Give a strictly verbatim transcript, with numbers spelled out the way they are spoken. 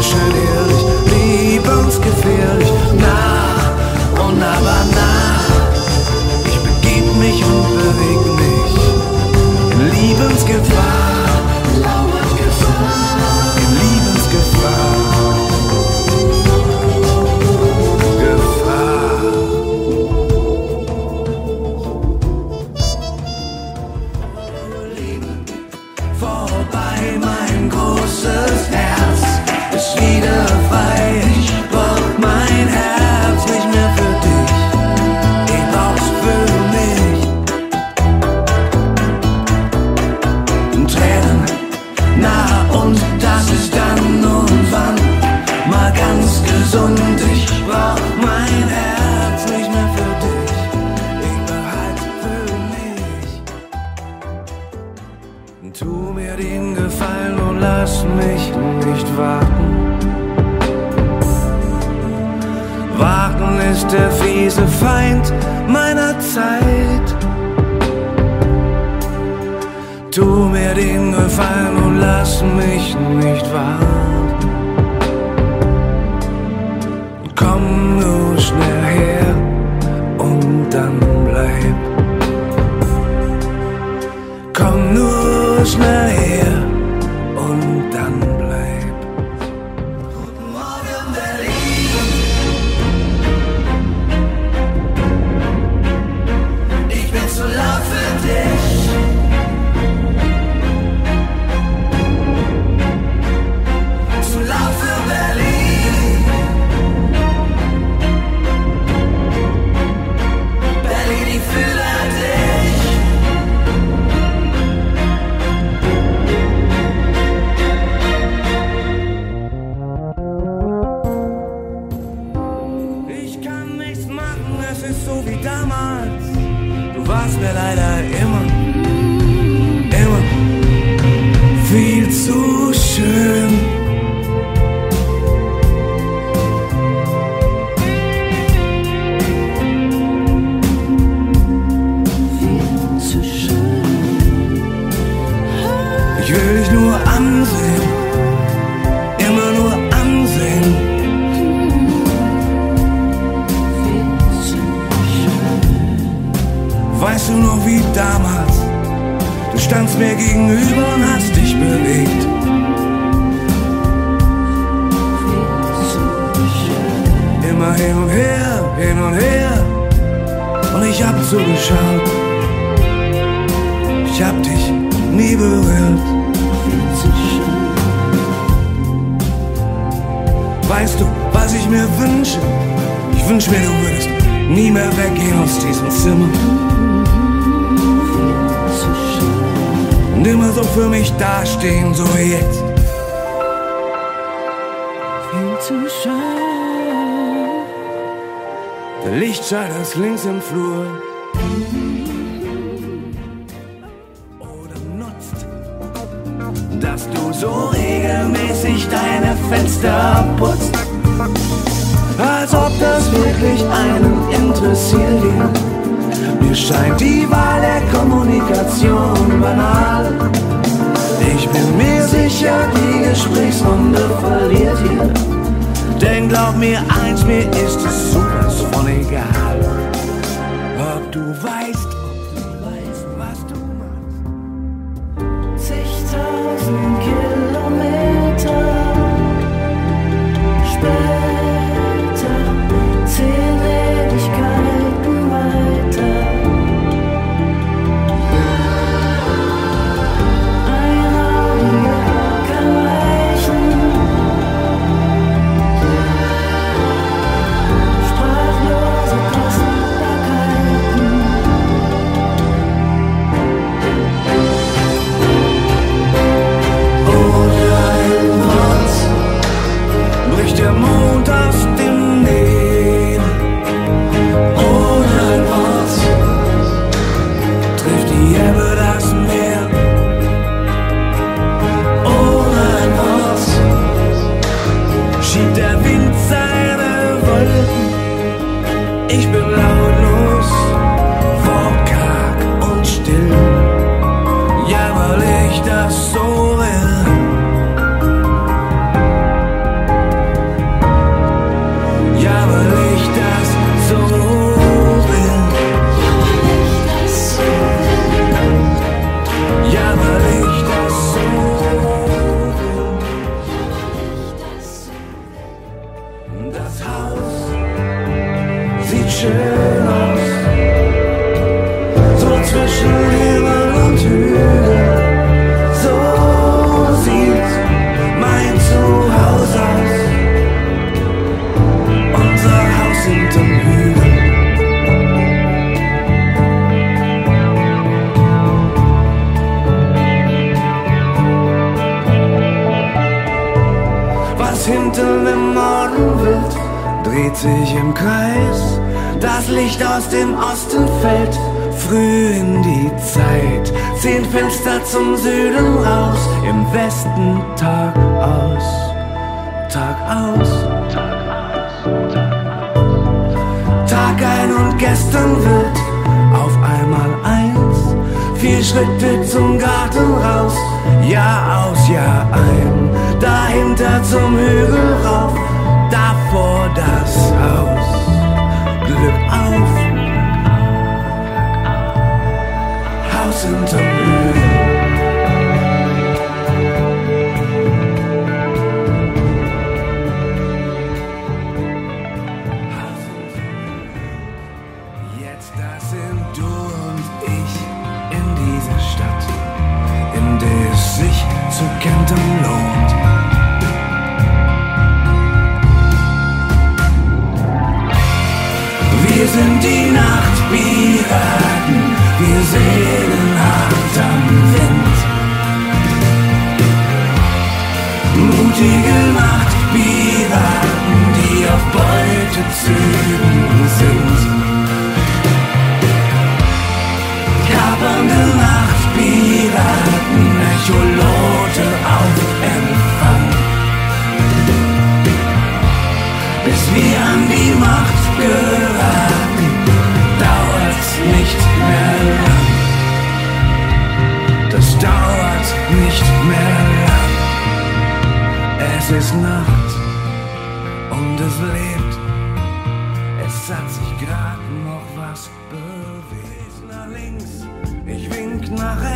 schön ehrlich, liebensgefährlich, nah und aber nah. Ich begib mich und beweg mich in Liebensgefahr, lauert Gefahr, in Liebensgefahr. Vorbei, mein großes Herz ist wieder frei. Ich brauch mein Herz nicht mehr für dich, ich brauch's für mich. Tränen, na und das ist dann und wann mal ganz gesund. Ich brauch mein Herz nicht mehr für dich, ich behalte für mich. Tu mir den Gefallen und lass mich nicht warten. Warten ist der fiese Feind meiner Zeit. Tu mir den Gefallen und lass mich nicht warten. Komm nur schnell her und dann bleib. Komm nur schnell her und dann bleib. Guten Morgen, Berlin. Ich bin zu laut für dich. Zu laut für Berlin. Berlin, ich fühle dich. So wie damals, du warst mir leider immer, immer viel zu schön. Viel zu schön. Ich will dich nur ansehen, immer nur ansehen. Weißt du noch wie damals? Du standst mir gegenüber und hast dich bewegt. Immer hin und her, hin und her. Und ich hab zugeschaut. Ich hab dich nie berührt. Weißt du, was ich mir wünsche? Ich wünsch mir, du würdest nie mehr weggehen aus diesem Zimmer. Und immer so für mich dastehen, so wie jetzt. Viel zu schön. Der Lichtschalter ist links im Flur. Oder nutzt, dass du so regelmäßig deine Fenster putzt. Als ob das wirklich einen interessiert hier. Mir scheint die Wahl der Kommunikation banal. Ich bin mir sicher, die Gesprächsrunde verliert hier. Denn glaub mir eins, mir ist es sowas von egal. Ob du weißt, ob du weißt, was du machst. Zigtausend Kilometer später zählen Ewigkeiten weiter. Ein Augenblick kann reichen. Sprachlose Kostbarkeiten. Ohne ein Wort bricht der Mond aus dem Nebel. Ohne ein Wort trifft die Ebbe das Meer. Ohne ein Wort schiebt der Wind seine Wolken. Ich bin lautlos, wortkarg und still. Ja, weil ich das so will. dunkel im Morgenwild dreht sich im Kreis. Das Licht aus dem Osten fällt früh in die Zeit. Zehn Fenster zum Süden raus, im Westen Tag aus, Tag aus, Tag aus, Tag aus. Tag ein und gestern wird auf einmal eins. Vier Schritte zum Garten raus, Jahr aus, Jahr ein. Dahinter zum Hügel rauf, davor das Haus. Glück auf, Haus hinterm Hügel. Jetzt da sind du und ich in dieser Stadt, in der es sich zu kentern lohnt. Wir sind die Nachtpiraten, wir segeln hart am Wind. Mutige Nachtpiraten, die auf Beutezügen sind. Kapernde Nachtpiraten, Echolote auf Empfang. Bis wir an die Macht geraten, dauert's nicht mehr lang. Das dauert nicht mehr lang. Es ist Nacht und es lebt. Es hat sich grad noch was bewegt. Nach links, ich wink nach